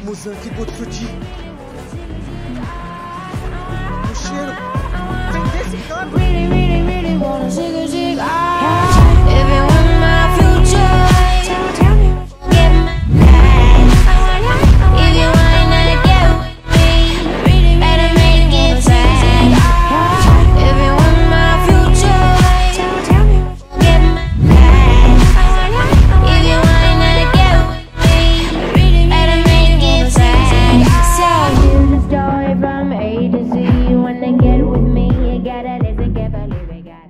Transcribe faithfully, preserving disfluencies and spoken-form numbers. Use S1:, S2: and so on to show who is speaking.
S1: Muzan, que gosto de... O cheiro vem desse canto.